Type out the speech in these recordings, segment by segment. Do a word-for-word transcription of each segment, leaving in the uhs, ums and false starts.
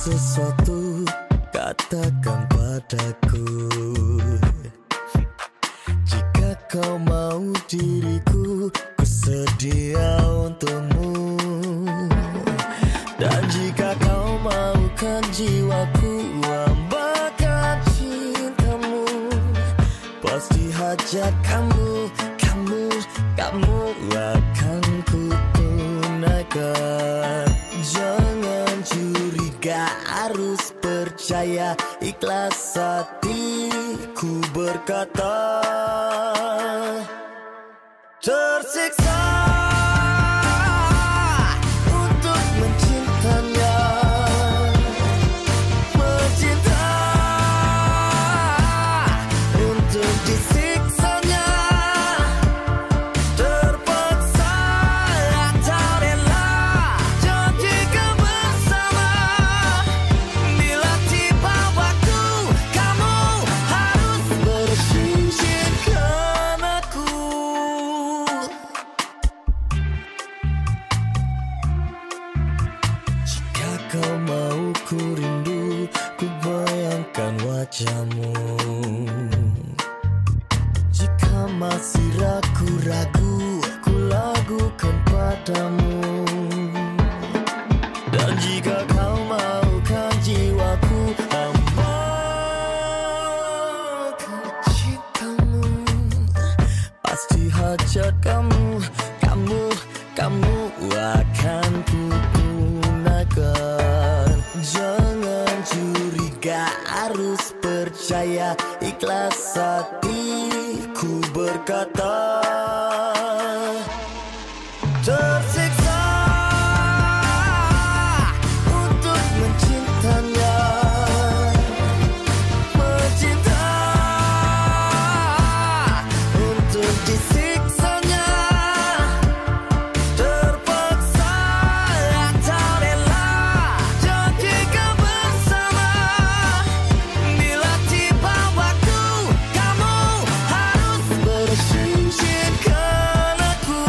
sesuatu, katakan padaku. Jika kau mau diriku, ku sedia untukmu. Dan jika kau maukan jiwaku, ambakan cintamu. Pasti hajat kamu, kamu, kamu akan ku tunaikan. Jangan curiga, harus percaya, ikhlas hatiku berkata. Tersiksa untuk mencintanya, mencinta untuk disiksanya. Terpaksa tak rela janjikan bersama. Bila tiba waktu, kamu harus bersingkirkan aku. Jika kau mau ku rindu, ku bayangkan wajahmu. Jika masih ragu-ragu, ku lagukan padamu. Dan jika kau maukan jiwaku, ambakan cintamu. Pasti hajat kamu, kamu, kamu akan ku tunaikan. Jangan curiga, harus percaya, ikhlas hatiku berkata. Tersiksa untuk mencintanya, mencinta untuk disiksanya. Terpaksa tak rela janjikan bersama. Bila tiba waktu, kamu harus bersingkirkan aku.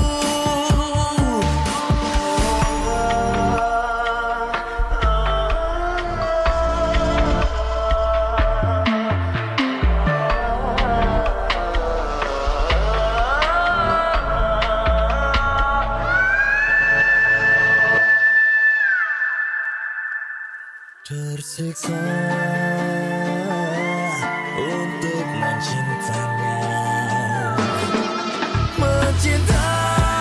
Tersiksa untuk mencintanya, mencinta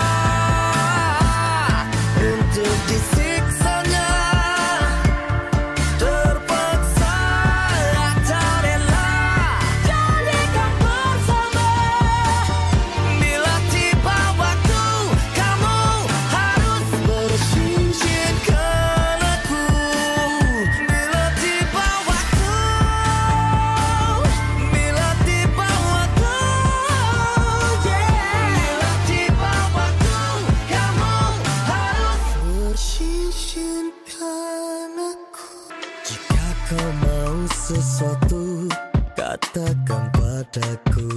untuk disiksanya. Terpaksa tak rela janjikan bersama. Bila tiba waktu, kamu harus bersingkirkan aku. Bila tiba waktu, bila tiba waktu, yeah. Bila tiba waktu, kamu harus bersingkirkan aku. Jika kau mau sesuatu, katakan padaku.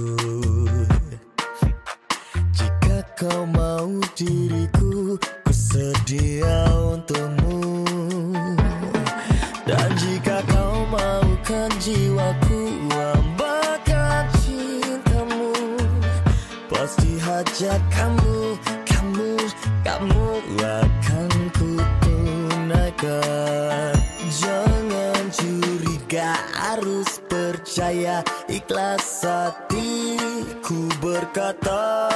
Jika kau mau diriku, ku sedia untukmu. Dan jika kau maukan jiwaku, ambakan cintamu. Pasti hajat kamu, kamu, kamu akan ku tunaikan. Jangan curiga, harus percaya, ikhlas hatiku berkata.